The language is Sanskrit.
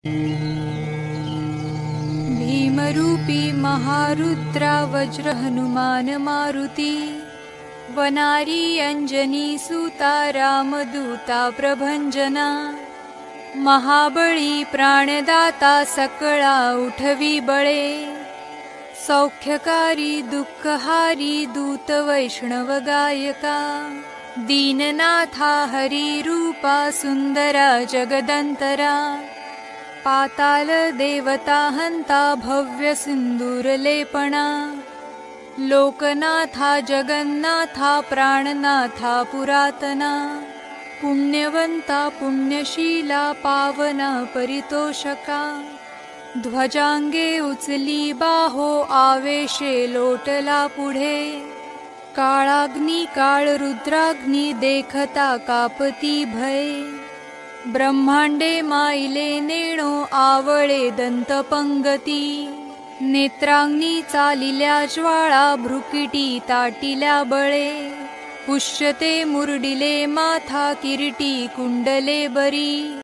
भीमरूपी महारुद्रा वज्र हनुमान मारुति, वनारी अंजनी सुता रामदूता प्रभंजना, महाबळी प्राणदाता सकळा उठवी बळे, सौख्यकारी दुःखहारी दूत वैष्णव गायका, दीननाथा हरी रूपा सुंदरा जगदंतरा, पाताल देवता हंता भव्य सिंदूर लेपणा, लोकनाथा जगन्नाथा प्राणनाथा पुरातना, पुण्यवंता पुण्यशीला पावना परितोषका, ध्वजांगे उचली बाहो आवेशे लोटला पुढे, काळाग्नी काळ रुद्राग्नी देखता कापती भय, ब्रह्मांडे माईले नेणो आवळे दंतपंगती, नेत्रांनी चालिल्या ज्वाळा भ्रुकिटी ताटिल्या बळे, पुष्यते मुरडिले माथा किरीटी कुंडले बरी,